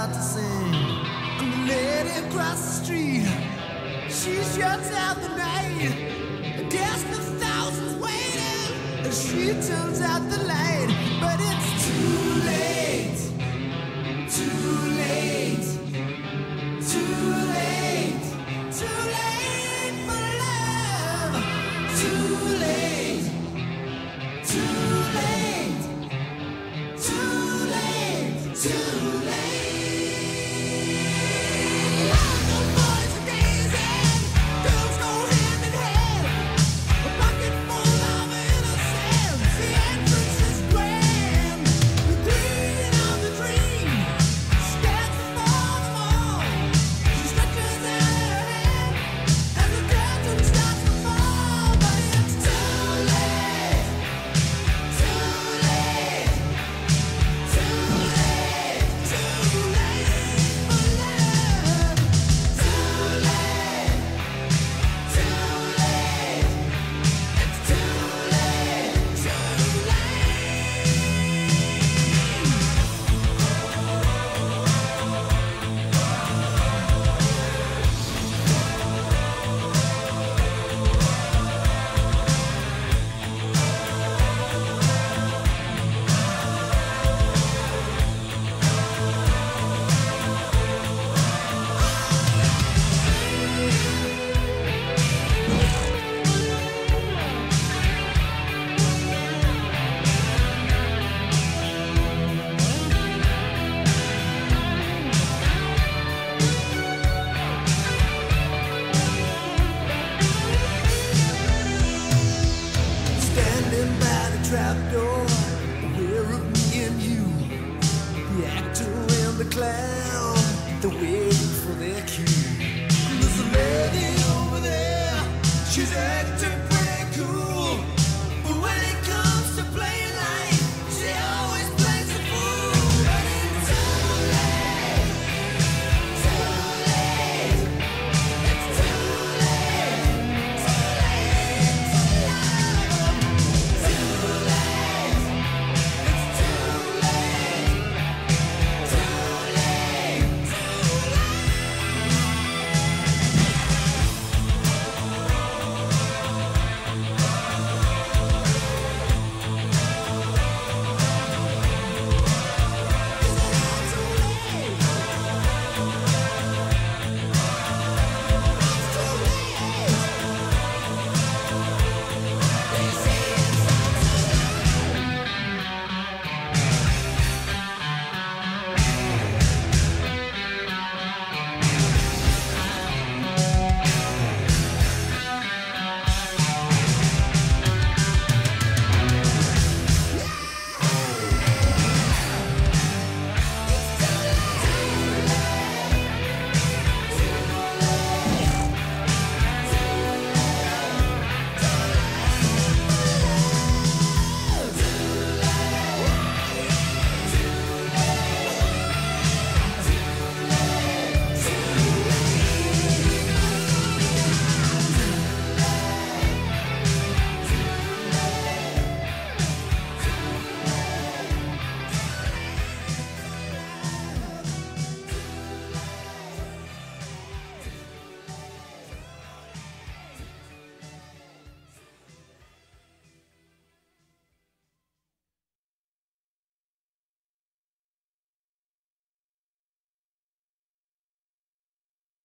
start to sing. And the lady across the street, she shuts out the night. And there's the thousands waiting, and she turns out the light. But it's too late, too late, too late, too late for love. Too late, too late, too late, too late. Trapdoor, aware of me and you, the actor and the clown, they're waiting for their cue.